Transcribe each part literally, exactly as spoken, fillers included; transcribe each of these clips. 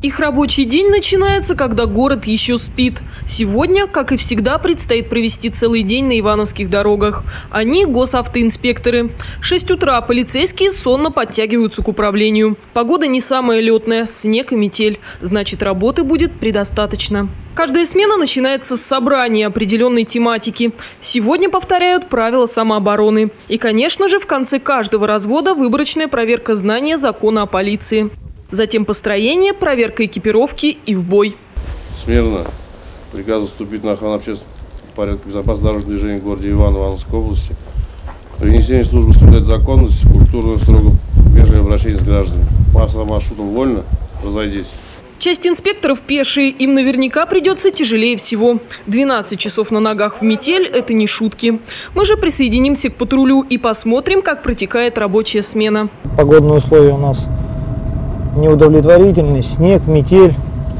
Их рабочий день начинается, когда город еще спит. Сегодня, как и всегда, предстоит провести целый день на ивановских дорогах. Они – госавтоинспекторы. шесть утра полицейские сонно подтягиваются к управлению. Погода не самая летная – снег и метель. Значит, работы будет предостаточно. Каждая смена начинается с собрания определенной тематики. Сегодня повторяют правила самообороны. И, конечно же, в конце каждого развода выборочная проверка знания закона о полиции. Затем построение, проверка экипировки и в бой. Смирно приказу вступить на охрану общественного порядка, безопасности дорожного движения в городе Иваново Ивановской области. При несении службы соблюдать законность, культурно, строго, вежливое обращение с гражданами. Масса маршрутом вольно, разойдись. Часть инспекторов пешие, им наверняка придется тяжелее всего. двенадцать часов на ногах в метель – это не шутки. Мы же присоединимся к патрулю и посмотрим, как протекает рабочая смена. Погодные условия у нас неудовлетворительный, снег, метель.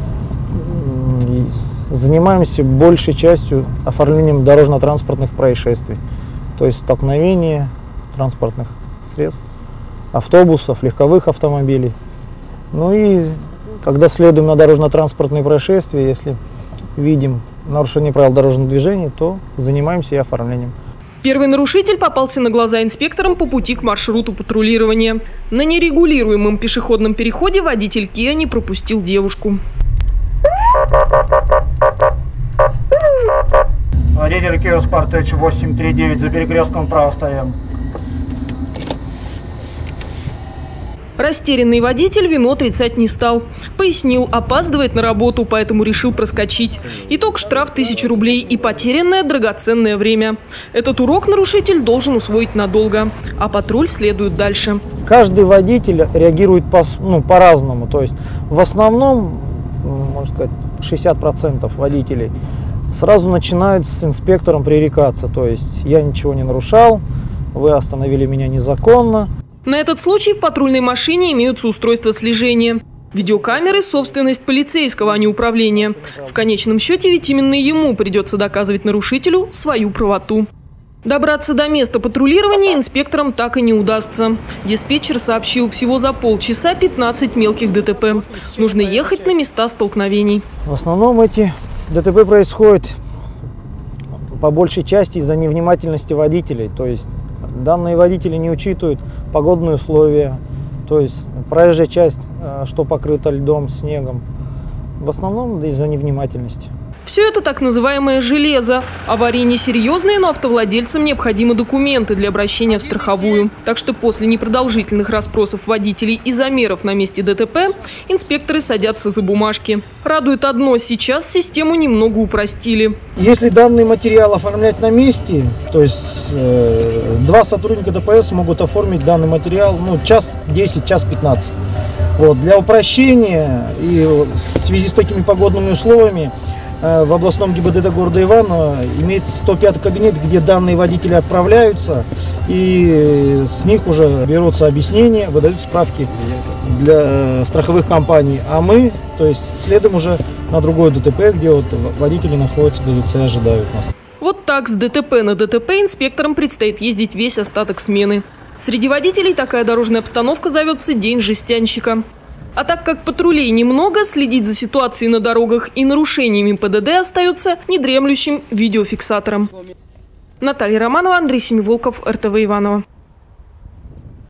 Занимаемся большей частью оформлением дорожно-транспортных происшествий, то есть столкновения транспортных средств, автобусов, легковых автомобилей. Ну и когда следуем на дорожно-транспортные происшествия, если видим нарушение правил дорожного движения, то занимаемся и оформлением. Первый нарушитель попался на глаза инспекторам по пути к маршруту патрулирования. На нерегулируемом пешеходном переходе водитель Kia не пропустил девушку. Водитель Kia Sportage восемь три девять, за перекрестком вправо стоим. Растерянный водитель вину отрицать не стал. Пояснил, опаздывает на работу, поэтому решил проскочить. Итог – штраф тысяча рублей и потерянное драгоценное время. Этот урок нарушитель должен усвоить надолго, а патруль следует дальше. Каждый водитель реагирует по, ну, по-разному. То есть в основном, можно сказать, шестьдесят процентов водителей сразу начинают с инспектором пререкаться. То есть я ничего не нарушал, вы остановили меня незаконно. На этот случай в патрульной машине имеются устройства слежения. Видеокамеры – собственность полицейского, а не управления. В конечном счете ведь именно ему придется доказывать нарушителю свою правоту. Добраться до места патрулирования инспекторам так и не удастся. Диспетчер сообщил, всего за полчаса пятнадцать мелких ДТП. Нужно ехать на места столкновений. В основном эти ДТП происходят по большей части из-за невнимательности водителей. То есть данные водители не учитывают погодные условия, то есть проезжая часть, что покрыта льдом, снегом. В основном из-за невнимательности. Все это так называемое железо. Аварии несерьезные, но автовладельцам необходимы документы для обращения в страховую. Так что после непродолжительных расспросов водителей и замеров на месте ДТП инспекторы садятся за бумажки. Радует одно – сейчас систему немного упростили. Если данный материал оформлять на месте, то есть э, два сотрудника ДПС могут оформить данный материал ну, час десять, час пятнадцать. Вот, для упрощения и в связи с такими погодными условиями в областном ГИБДД города Иваново имеется сто пятый кабинет, где данные водители отправляются, и с них уже берутся объяснения, выдают справки для страховых компаний. А мы, то есть, следуем уже на другой ДТП, где вот водители находятся, и ожидают нас. Вот так с ДТП на ДТП инспекторам предстоит ездить весь остаток смены. Среди водителей такая дорожная обстановка зовется «День жестянщика». А так как патрулей немного, следить за ситуацией на дорогах и нарушениями ПДД остается недремлющим видеофиксатором. Наталья Романова, Андрей Семиволков, эр тэ вэ Иваново.